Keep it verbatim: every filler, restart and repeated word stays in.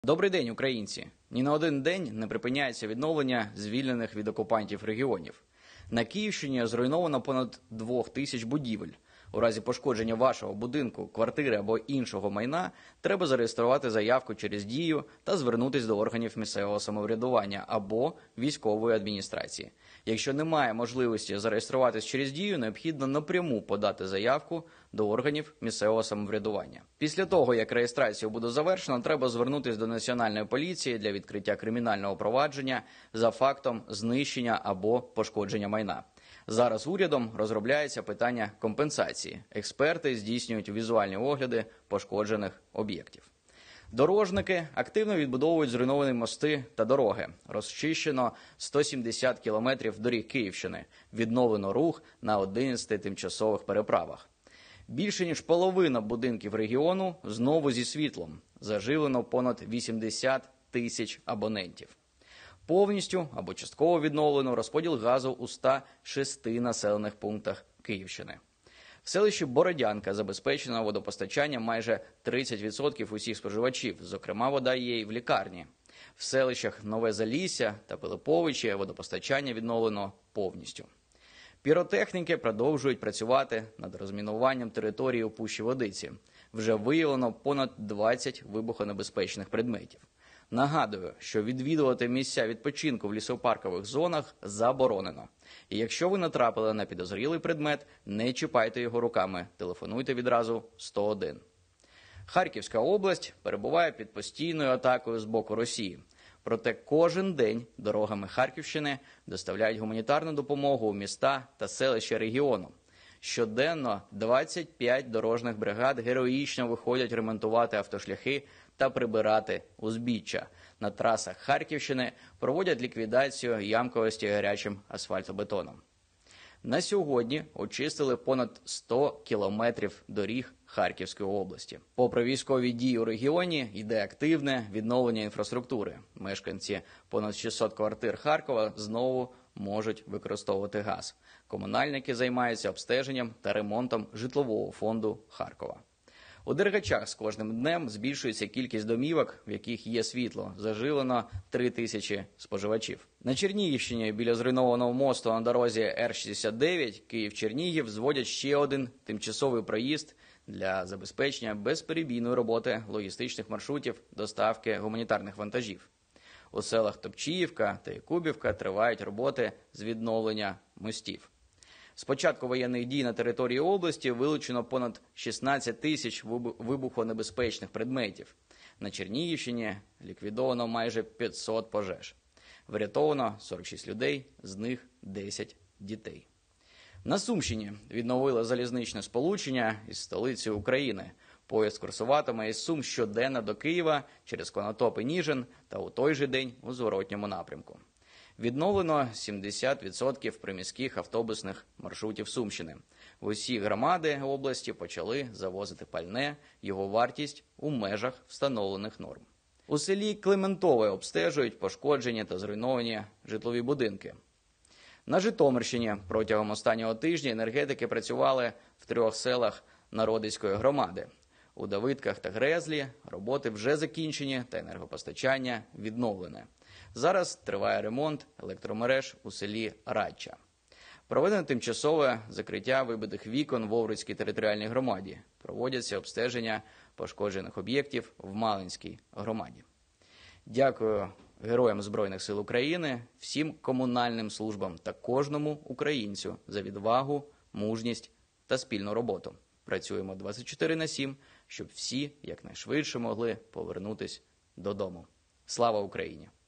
Добрий день, українці! Ні на один день не припиняється відновлення звільнених від окупантів регіонів. На Київщині зруйновано понад двох тисяч будівель. У разі пошкодження вашого будинку, квартири або іншого майна треба зареєструвати заявку через Дію та звернутися до органів місцевого самоврядування або військової адміністрації. Якщо немає можливості зареєструватись через Дію, необхідно напряму подати заявку до органів місцевого самоврядування. Після того, як реєстрацію буде завершено, треба звернутися до Національної поліції для відкриття кримінального провадження за фактом знищення або пошкодження майна. Зараз урядом розробляється питання компенсації. Експерти здійснюють візуальні огляди пошкоджених об'єктів. Дорожники активно відбудовують зруйновані мости та дороги. Розчищено сто сімдесят кілометрів доріг Київщини. Відновлено рух на одинадцяти тимчасових переправах. Більше ніж половина будинків регіону знову зі світлом. Заживлено понад вісімдесят тисяч абонентів. Повністю або частково відновлено розподіл газу у ста шести населених пунктах Київщини. В селищі Бородянка забезпечено водопостачанням майже тридцять відсотків усіх споживачів, зокрема вода є і в лікарні. В селищах Нове Залісся та Пилиповичі водопостачання відновлено повністю. Піротехніки продовжують працювати над розмінуванням території у Пущі Водиці. Вже виявлено понад двадцять вибухонебезпечних предметів. Нагадую, що відвідувати місця відпочинку в лісопаркових зонах заборонено. І якщо ви натрапили на підозрілий предмет, не чіпайте його руками, телефонуйте відразу сто один. Харківська область перебуває під постійною атакою з боку Росії. Проте кожен день дорогами Харківщини доставляють гуманітарну допомогу у міста та селища регіону. Щоденно двадцять п'ять дорожніх бригад героїчно виходять ремонтувати автошляхи та прибирати узбіччя. На трасах Харківщини проводять ліквідацію ямковості гарячим асфальтобетоном. На сьогодні очистили понад сто кілометрів доріг Харківської області. Попри військові дії у регіоні, йде активне відновлення інфраструктури. Мешканці понад шістсот квартир Харкова знову можуть використовувати газ. Комунальники займаються обстеженням та ремонтом житлового фонду Харкова. У Дергачах з кожним днем збільшується кількість домівок, в яких є світло. Заживлено три тисячі споживачів. На Чернігівщині біля зруйнованого мосту на дорозі Р шістдесят дев'ять Київ-Чернігів зводять ще один тимчасовий проїзд для забезпечення безперебійної роботи логістичних маршрутів доставки гуманітарних вантажів. У селах Топчіївка та Якубівка тривають роботи з відновлення мостів. З початку воєнних дій на території області вилучено понад шістнадцять тисяч вибухонебезпечних предметів. На Чернігівщині ліквідовано майже п'ятсот пожеж. Врятовано сорок шість людей, з них десять дітей. На Сумщині відновили залізничне сполучення із столицею України. Поїзд курсуватиме із Сум щоденно до Києва через Конотоп і Ніжин та у той же день у зворотньому напрямку. Відновлено сімдесят відсотків приміських автобусних маршрутів Сумщини. В усі громади області почали завозити пальне, його вартість у межах встановлених норм. У селі Клементове обстежують пошкоджені та зруйновані житлові будинки. На Житомирщині протягом останнього тижня енергетики працювали в трьох селах Народицької громади. У Давидках та Грезлі роботи вже закінчені та енергопостачання відновлене. Зараз триває ремонт електромереж у селі Радча. Проведено тимчасове закриття вибитих вікон в Овруцькій територіальній громаді. Проводяться обстеження пошкоджених об'єктів в Малинській громаді. Дякую героям Збройних сил України, всім комунальним службам та кожному українцю за відвагу, мужність та спільну роботу. Працюємо двадцять чотири на сім, щоб всі якнайшвидше могли повернутися додому. Слава Україні!